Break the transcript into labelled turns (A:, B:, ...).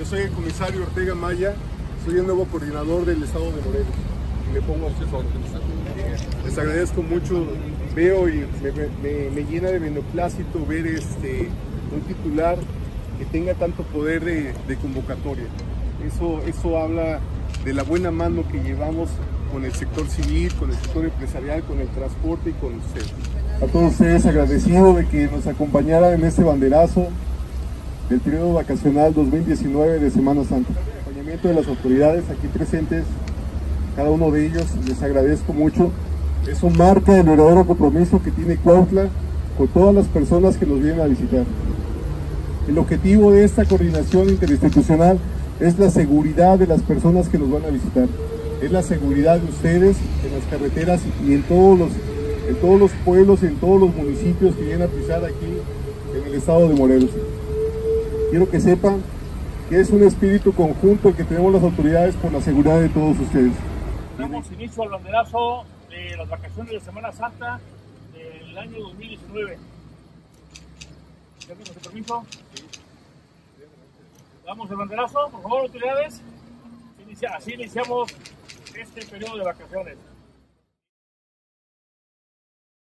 A: Yo soy el comisario Ortega Maya, soy el nuevo coordinador del estado de Morelos y me pongo a sus órdenes. Les agradezco mucho, veo y me llena de beneplácito ver un titular que tenga tanto poder de convocatoria. Eso habla de la buena mano que llevamos con el sector civil, con el sector empresarial, con el transporte y con ustedes. A todos ustedes agradecido de que nos acompañaran en este banderazo del periodo vacacional 2019 de Semana Santa. El acompañamiento de las autoridades aquí presentes, cada uno de ellos, les agradezco mucho. Eso marca el verdadero compromiso que tiene Cuautla con todas las personas que nos vienen a visitar. El objetivo de esta coordinación interinstitucional es la seguridad de las personas que nos van a visitar. Es la seguridad de ustedes en las carreteras y en todos los pueblos, en todos los municipios que vienen a pisar aquí en el estado de Morelos. Quiero que sepan que es un espíritu conjunto el que tenemos las autoridades por la seguridad de todos ustedes.
B: Damos inicio al banderazo de las vacaciones de Semana Santa del año 2019. ¿Tenemos el permiso? Damos el banderazo, por favor, autoridades. Así iniciamos este periodo de vacaciones.